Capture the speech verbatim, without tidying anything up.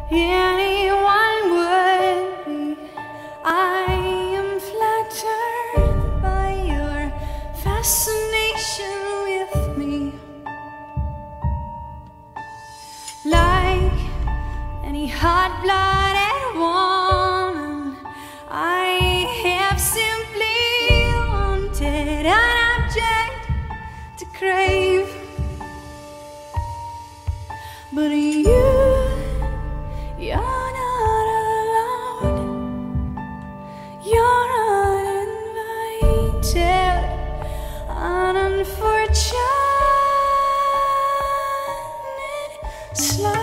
anyone would be. I am flattered by your fascination with me. Like any hot-blooded woman, I have simply wanted an object to crave. But you, you're not allowed. You're not invited. An unfortunate slice.